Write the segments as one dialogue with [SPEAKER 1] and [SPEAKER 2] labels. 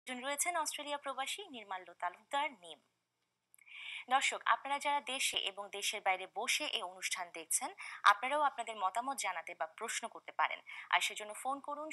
[SPEAKER 1] একজন রয়েছেন অস্ট্রেলিয়া প্রবাসী নির্মাল্য তালুকদার নিম। দর্শক, আপনারা যারা দেশে এবং দেশের বাইরে বসে এই অনুষ্ঠান দেখছেন, আপনারাও আপনাদের মতামত জানাতে বা প্রশ্ন করতে পারেন। আর সেজন্য ফোন করুন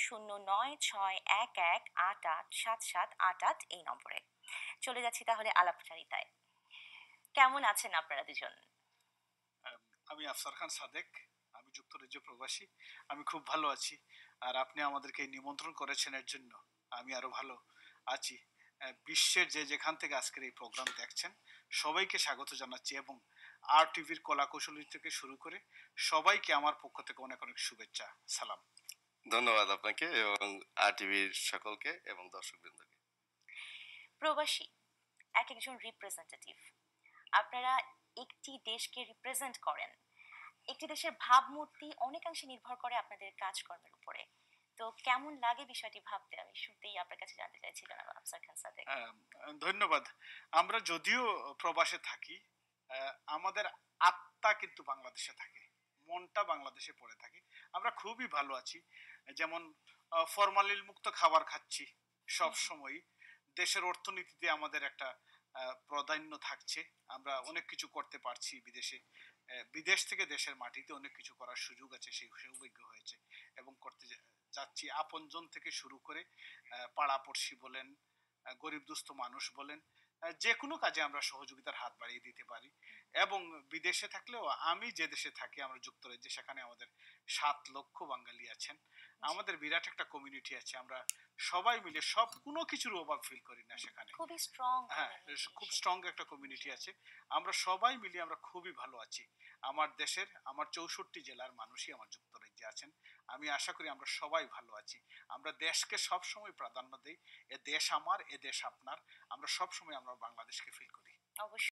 [SPEAKER 1] 096111887788 এই নম্বরে। চলে যাচ্ছি তাহলে আলাপচারিতায়। কেমন আছেন আপনারা দুজন?
[SPEAKER 2] আম আমি আফসার খান সাদেক। আমি যুক্তরাজ্য প্রবাসী। আমি খুব ভালো আছি। আর আপনি আমাদেরকে নিমন্ত্রণ করেছেন এর জন্য আমি আরো ভালো আছি। বিশ্বের যে যেখান থেকে আজকের এই প্রোগ্রাম দেখছেন, সবাইকে স্বাগত জানাচ্ছি এবং আর-টিভির কলাকুশলী থেকে শুরু করে সবাইকে আমার পক্ষ থেকে অনেক, অনেক শুভেচ্ছা। সালাম।
[SPEAKER 3] ধন্যবাদ আপনাকে এবং আর-টিভির সকলকে এবং দর্শকবৃন্দকে।
[SPEAKER 1] প্রবাসী একজন রিপ্রেজেন্টেটিভ। আপনারা একটি দেশকে রিপ্রেজেন্ট করেন। একটি দেশের ভাবমূর্তি অনেকাংশে নির্ভর করে আপনাদের কাজকর্মের উপরে। তো কেমন লাগে বিষয়টি ভাবতে, আমি শুরুতেই আপনার কাছে জানতে চাইছি জনাব আফসার খান সাদেক।
[SPEAKER 2] ধন্যবাদ। আমরা যদিও প্রবাসে থাকি, আমাদের আত্মা কিন্তু বাংলাদেশে থাকে। মনটা বাংলাদেশে পড়ে থাকে। আমরা খুবই ভালো আছি। যেমন ফরমালিন মুক্ত খাবার খাচ্ছি সবসময়ই। দেশের অর্থনীতিতে আমাদের একটা প্রাধান্য থাকছে। আমরা অনেক কিছু করতে পারছি বিদেশে। বিদেশ থেকে দেশের মাটিতে অনেক কিছু করার সুযোগ আছে, সেই সৌভাগ্য হয়েছে এবং করতে যাচ্ছি। আপনজন থেকে শুরু করে পাড়াপড়শি বলেন, গরিব দুস্থ মানুষ বলেন, যে কোনো কাজে আমরা সহযোগিতার হাত বাড়িয়ে দিতে পারি। এবং বিদেশে থাকলেও আমি যে দেশে থাকি, আমরা যুক্তরাজ্যে, সেখানে আমাদের ৭ লক্ষ বাঙালি আছেন। আমাদের বিরাট একটা কমিউনিটি আছে। আমরা সবাই মিলে সব কোনো কিছুর অভাব ফিল করি না সেখানে।
[SPEAKER 1] খুবই স্ট্রং
[SPEAKER 2] হ্যাঁ,
[SPEAKER 1] কমিউনিটি
[SPEAKER 2] খুব
[SPEAKER 1] সেটা।
[SPEAKER 2] স্ট্রং একটা কমিউনিটি আছে। আমরা সবাই মিলে আমরা খুবই ভালো আছি। আমার দেশের, আমার ৬৪ জেলার মানুষই আমার যুক্তরাজ্যে আছেন। আমি আশা করি আমরা সবাই ভালো আছি। আমরা দেশকে সবসময় প্রাধান্য দেই। এ দেশ আমার, এ দেশ আপনার। আমরা সবসময় আমরা বাংলাদেশকে ফিল করি।
[SPEAKER 1] অবশ্যই।